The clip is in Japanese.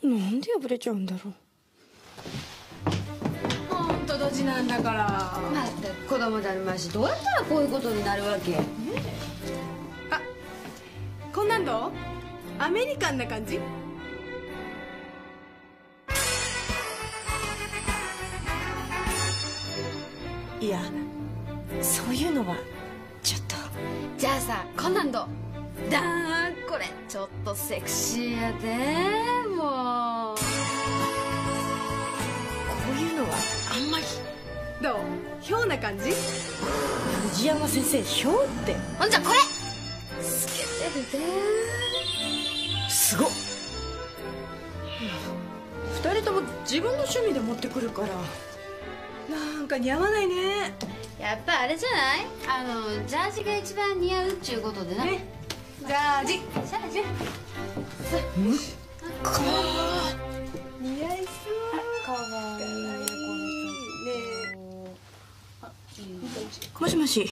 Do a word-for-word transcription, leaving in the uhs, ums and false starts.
なんで破れちゃうんだろう。ほんとドジなんだから。 まったく子供だるまし、どうやったらこういうことになるわけ。ねえ。 あ、こんなんどう？アメリカンな感じ？いや、そういうのはちょっと。 じゃあさ、こんなんどう？だー、これちょっとセクシーやで。もうこういうのはあんまり。どう？ひょうな感じ？藤山先生、ひょうって。 ほんじゃこれ透けてるですごっ。二人とも自分の趣味で持ってくるからなんか似合わないね。 やっぱあれじゃない？あのジャージが一番似合うっちゅうことでな、ね、 ジャージ。 ジャージ。 むっかー似合いそう。 かわいい。 もしもし。